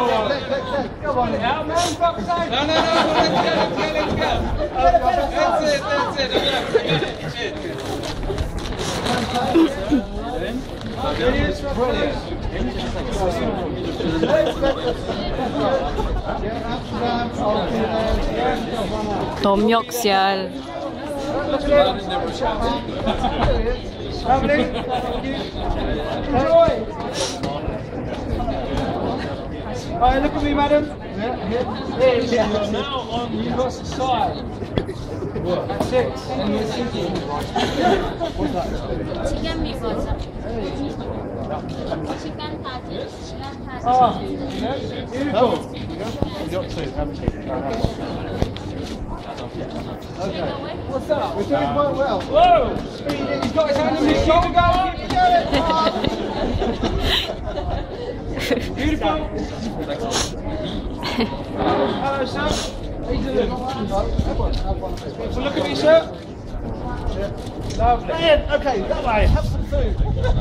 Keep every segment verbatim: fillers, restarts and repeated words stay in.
Come on out, man. Fuck's sake. No, no, no. Let's go, let's go, let's go. That's it, that's it. Brilliant. Brilliant. Thom Yorke sial. Lovely. Enjoy. Alright, look at me, madam. Yeah, here. Here, you are now on Universal Sigh. That's it. What's that? Chicken meatballs. Chicken touches. Chicken touches. Oh, beautiful. Okay. What's up? We're doing quite well. Whoa! He's got his hand on his shoulder. Keep it going. Beautiful. Hello, sir. How you doing? So look at me, sir. Lovely. Okay, that way. Have some food.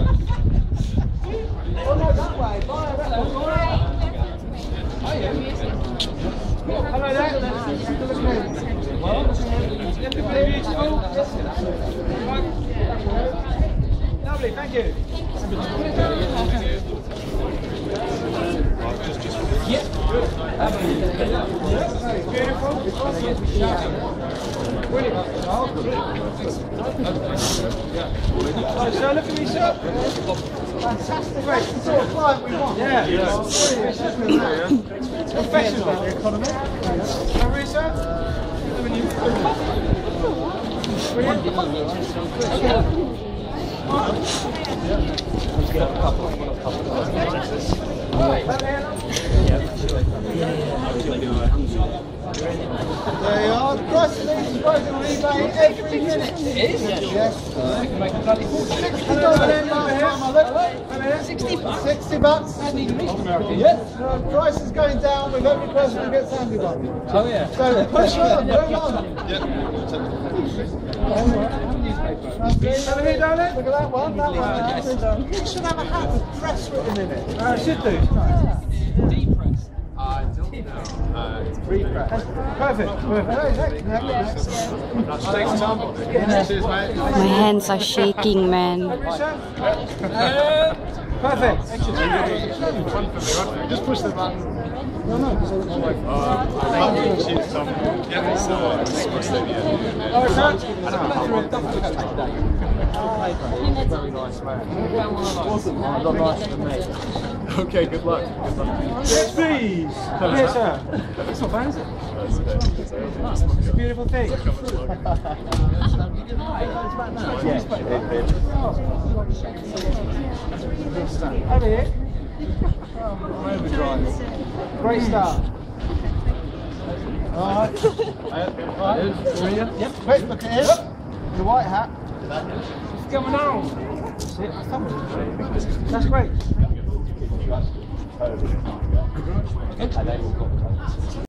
Oh no, that way. Bye, that way. Oh yeah. Hello there. Look at me. Well, beautiful. Lovely, thank you. Yeah. Beautiful. Brilliant. Oh, sir, look at me, sir. Fantastic. Great. The sort of client we want. Yeah. Yeah. Professional. How are you, sir? Brilliant. There you are. Price of these is rising on eBay every minute. It is? Yes. Make a bloody fortune. sixty bucks. sixty bucks. Yes. The price is going down with every person who gets handy one. Oh yeah. So push on, move on. Yeah. Over here, darling. Look at that one. That one. It should have a hat with press written in it. Oh, it should do. Deep press. I don't know. Uh, it's pre-press. Perfect. Perfect. My hands are shaking, man. Perfect. Just push the button. No, no. Uh, she's Tom. Yeah, so it's supposed to be. Oh, sir. Very nice man. Awesome. A lot nicer than me. Okay, good luck. Good luck. Yes, please. Yes, sir. It's not bad, is it? It's a beautiful thing. Over here. Great start. Alright. Alright. Yep. Quick, look at him. The white hat. What's going on? That's great.